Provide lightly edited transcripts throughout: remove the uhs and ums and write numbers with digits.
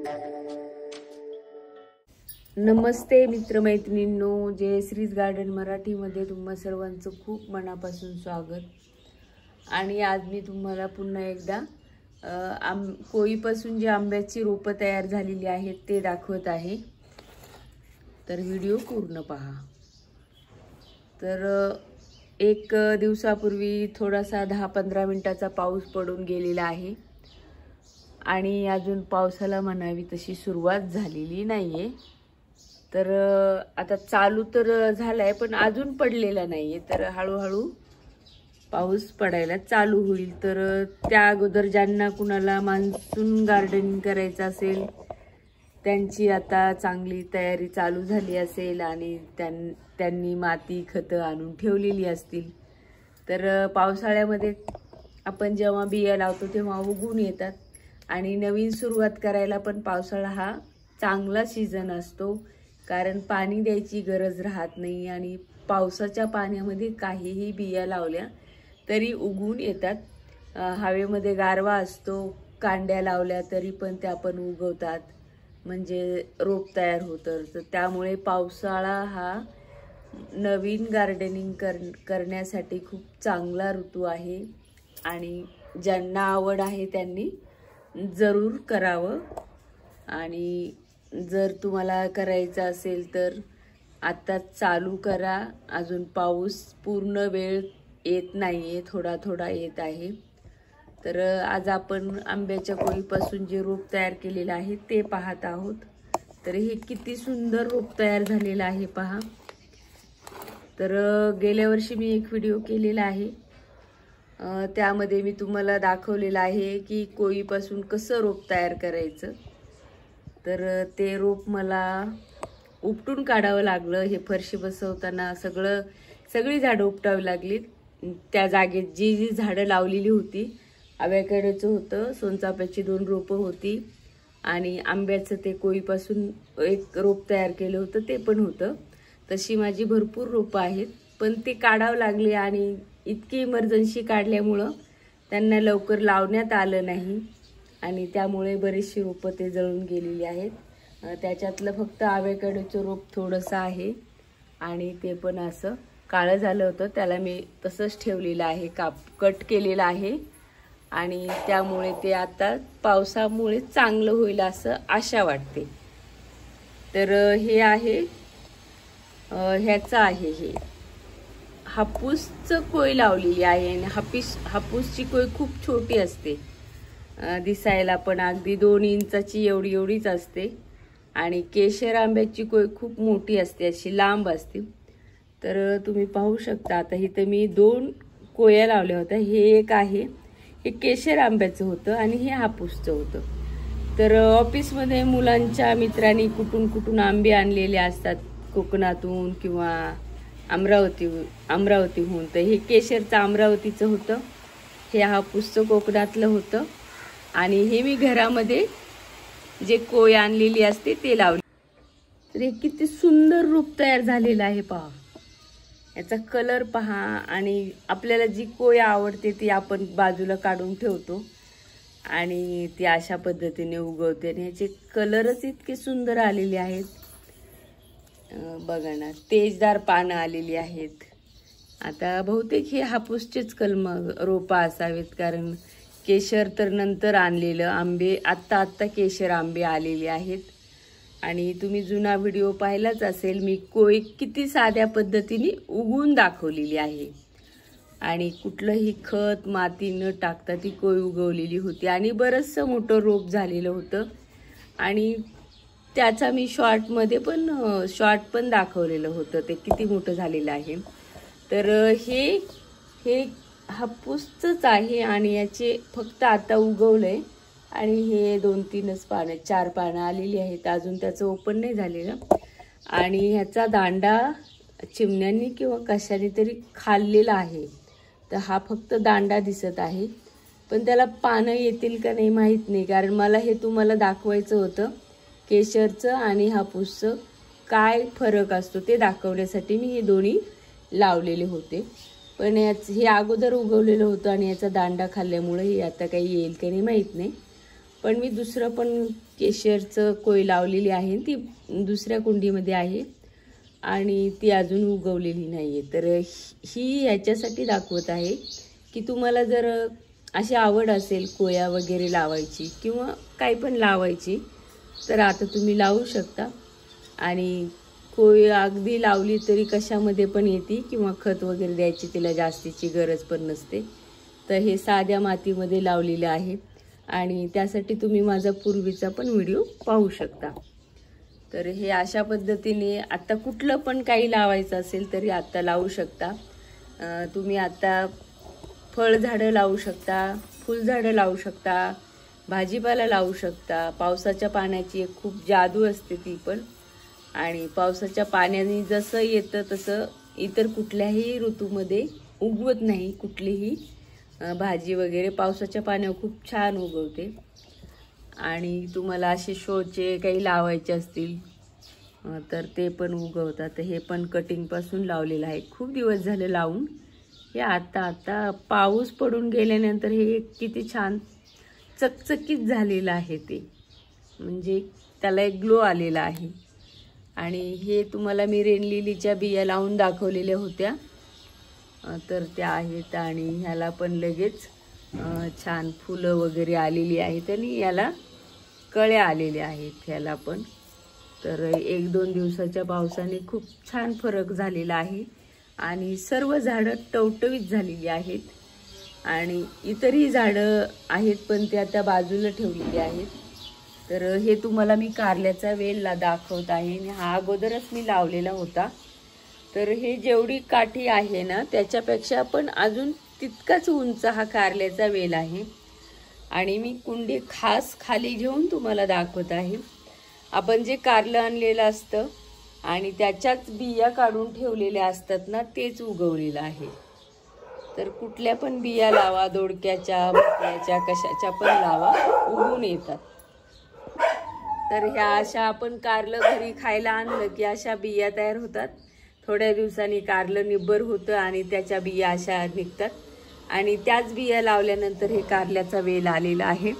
नमस्ते मित्रमैत्रिणींनो, जयश्रीज garden मराठीमध्ये तुम्हा सर्वांचं खूप मनापासून स्वागत। आणि आज मी तुम्हाला पुन्हा एकदा कोईपासून जे आंब्याची रोपं तयार झालेली आहेत ते दाखवत आहे, तर व्हिडिओ पूर्ण पहा। तर एक दिवसापूर्वी थोडासा 10-15 मिनिटाचा पाऊस पडून गेलेला आहे आणि अजून पावसाला म्हणावी तशी सुरुवात झालेली नाहीये। तर आता चालू तर झालाय पण अजून पडलेला नाहीये, तर हळूहळू पाऊस पडायला चालू होईल। तर त्या अगोदर ज्यांना कुणाला मान्सून गार्डनिंग करायचं असेल त्यांची आता चांगली तयारी चालू झाली असेल आणि त्यांनी माती खतं आणून ठेवलेली असतील, तर पावसाळ्यामध्ये आपण जेव्हा बिया लावतो तेव्हा उगवून येतात आणि नवीन सुरुवात करायला पण पावसाळा हा चांगला सीझन असतो, कारण पाणी द्यायची गरज राहत नाही आणि पावसाच्या पाण्यामध्ये काहीही बिया लावल्या तरी उगवून येतात। हवेमध्ये गारवा असतो, कांड्या लावल्या तरी पण त्या पण उगवतात, म्हणजे रोप तयार होतं। तर त्यामुळे पावसाळा हा नवीन गार्डनिंग करण्यासाठी खूप चांगला ऋतू आहे आणि ज्यांना आवड आहे त्यांनी जरूर करावं। आणि जर तुम्हाला करायचं असेल तर आता चालू करा, अजून पाऊस पूर्ण वेळ येत नाहीये, थोडा थोडा येत आहे। तर आज आपण आंब्याच्या कोईपासून जे रोप तयार केलेलं आहे ते पाहत आहोत। तर हे किती सुंदर रोप तयार झालेलं आहे पहा। तर गेल्या वर्षी मी एक व्हिडिओ केलेला आहे, त्यामध्ये मी तुम्हाला दाखवलेलं आहे की कोईपासून कसं रोप तयार करायचं। तर ते रोप मला उपटून काढावं लागलं। हे फरशी बसवताना सगळी झाडं उपटावी लागली। त्या जागेत जी जी झाडं लावलेली होती, आव्याकडेचं होतं, सोनचाफ्याची 2 रोपं होती आणि आंब्याचं ते कोईपासून एक रोप तयार केलं होतं ते पण होतं। तशी माझी भरपूर रोपं आहेत, पण ते काढावं लागले आणि इतकी इमर्जन्सी काढल्यामुळं त्यांना लवकर लावण्यात आलं नाही आणि त्यामुळे बरीचशी रोपं ते जळून गेलेली आहेत। त्याच्यातलं फक्त आव्याकडेचं रोप थोडंसं आहे आणि ते पण असं काळं झालं होतं, त्याला मी तसंच ठेवलेलं आहे, कट केलेलं आहे आणि त्यामुळे ते आता पावसामुळे चांगलं होईल असं आशा वाटते। तर हे आहे, ह्याचं आहे, हे हापूसचं कोय लावलेली आहे आणि हापूसची कोय खूप छोटी असते, दिसायला पण अगदी 2 इंचाची एवढीच असते आणि केशर आंब्याची कोय खूप मोठी असते, अशी लांब असते। तर तुम्ही पाहू शकता, आता इथे मी 2 कोया लावल्या होत्या, हे एक आहे, हे केशर आंब्याचं होतं आणि हे हापूसचं होतं। तर ऑफिसमध्ये मुलांच्या मित्रांनी कुठून आंबे आणलेले असतात, कोकणातून किंवा अमरावतीहून, तर हे केशरचं अमरावतीचं होतं, हे हापूसचं कोकणातलं होतं आणि हे मी घरामध्ये जे कोय आणलेली असते ते लावली। तर हे किती सुंदर रूप तयार झालेलं आहे पहा, याचा कलर पहा। आणि आपल्याला जी कोय आवडते ती आपण बाजूला काढून ठेवतो आणि ती अशा पद्धतीने उगवते आणि ह्याचे कलरच इतके सुंदर आलेले आहेत, बघा ना, तेजदार पानं आलेली आहेत। आता बहुतेक हे हापूसचेच रोपं असावेत, कारण केशर तर नंतर आणलेलं, आंबे आत्ता केशर आंबे आलेले आहेत। आणि तुम्ही जुना व्हिडिओ पाहिलाच असेल, मी कोय किती साध्या पद्धतीने उगवून दाखवलेली आहे आणि कुठलंही खत माती न टाकता ती कोय उगवलेली होती आणि बरंचसं मोठं रोप झालेलं होतं आणि त्याचा मी शॉर्ट पण दाखवलेलं होतं, ते किती मोठं झालेलं आहे। तर हे हापूसचंच आहे आणि याचे फक्त आता उगवलंय आणि हे 2-3च पानं, 4 पानं आलेली आहेत, अजून त्याचं ओपन नाही झालेलं आणि ह्याचा दांडा चिमण्यांनी किंवा कशाने तरी खाल्लेला आहे। तर हा फक्त दांडा दिसत आहे, पण त्याला पानं येतील का नाही माहीत नाही, कारण मला हे तुम्हाला दाखवायचं होतं, केशरचं आणि हापूसचं काय फरक असतो ते दाखवण्यासाठी मी हे दोन्ही लावलेले होते। पण हे अगोदर उगवलेलं होतं आणि याचा दांडा खाल्ल्यामुळे हे आता काही येईल की नाही माहीत नाही। पण मी दुसरं पण केशरचं कोय लावलेली आहे, ती दुसऱ्या कुंडीमध्ये आहे आणि ती अजून उगवलेली नाही आहे. तर ही ह्याच्यासाठी दाखवत आहे की तुम्हाला जर अशी आवड असेल कोया वगैरे लावायची किंवा काही पण लावायची तर आता तुम्ही लावू शकता. आणि कोय अगदी लावली तरी कशामध्ये पण येते किंवा खत वगैरे द्यायची तिला जास्तीची गरज पण नसते. तर हे साध्या मातीमध्ये लावलेले आहे आणि त्यासाठी तुम्ही माझा पूर्वीचा पण व्हिडिओ पाहू शकता. तर हे अशा पद्धतीने आता कुठलं पण काही लावायचं असेल तरी आता लावू शकता. तुम्ही आता फळझाडं लावू शकता, फुलझाडं लावू शकता, भाजीपाला लावू शकता. पावसाच्या पाण्याची एक खूप जादू असते ती पण. आणि पावसाच्या पाण्याने जसं येतं तसं इतर कुठल्याही ऋतूमध्ये उगवत नाही. कुठलीही भाजी वगैरे पावसाच्या पाण्यावर खूप छान उगवते. आणि तुम्हाला असे शोचे काही लावायचे असतील तर ते पण उगवतात. हे पण कटिंगपासून लावलेलं आहे, खूप दिवस झाले लावून. हे आता पाऊस पडून गेल्यानंतर हे किती छान चकचकीत झालेलं आहे, ते म्हणजे त्याला एक ग्लो आलेला आहे. आणि हे तुम्हाला मी रेनलिलीच्या बिया लावून दाखवलेल्या होत्या, तर त्या आहेत. आणि ह्याला पण लगेच छान फुलं वगैरे आलेली आहेत आणि याला कळ्या आलेल्या आहेत ह्याला पण. तर 1-2 दिवसाच्या पावसाने खूप छान फरक झालेला आहे आणि सर्व झाडं टवटवीत झालेली आहेत. आणि इतरही झाडं आहेत पण ते आता बाजूला ठेवलेली आहेत. तर हे तुम्हाला मी कारल्याचा वेल दाखवत आहे आणि हा अगोदरच मी लावलेला होता. तर हे जेवढी काठी आहे ना त्याच्यापेक्षा पण अजून तितकाच उंच हा कारल्याचा वेल आहे. आणि मी कुंडी खास खाली घेऊन तुम्हाला दाखवत आहे. आपण जे कारलं आणलेलं असतं आणि त्याच्याच बिया काढून ठेवलेल्या असतात ना, तेच उगवलेलं आहे. तर कुठल्या पण बिया लावा, दोडक्याच्या, भोपळ्याच्या, कशाच्या पण लावा, उगवून येतात. तर ह्या अशा आपण कारलं घरी खायला आणलं की अशा बिया तयार होतात. थोड्या दिवसांनी कारलं निब्बर होतं आणि त्याच्या बिया अशा निघतात. आणि त्याच बिया लावल्यानंतर हे कारल्याचा वेल आलेला आहे.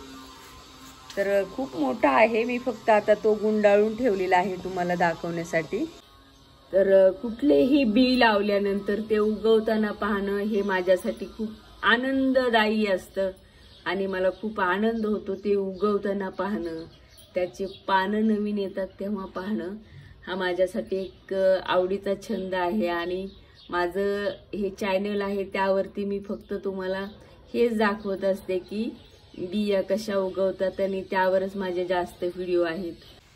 तर खूप मोठा आहे, मी फक्त आता तो गुंडाळून ठेवलेला आहे तुम्हाला दाखवण्यासाठी. तर कुठलेही बी लावल्यानंतर ते उगवताना पाहणं हे माझ्यासाठी खूप आनंददायी असतं. आणि मला खूप आनंद होतो ते उगवताना पाहणं, त्याचे पानं नवीन येतात तेव्हा पाहणं. हा माझ्यासाठी एक आवडीचा छंद आहे. आणि माझं हे चॅनल आहे त्यावरती मी फक्त तुम्हाला हेच दाखवत असते की बिया कशा उगवतात आणि त्यावरच माझे जास्त व्हिडिओ आहेत.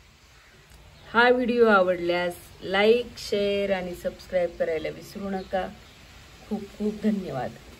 हा व्हिडिओ आवडल्यास लाईक, शेअर आणि सबस्क्राईब करायला विसरू नका. खूप खूप धन्यवाद.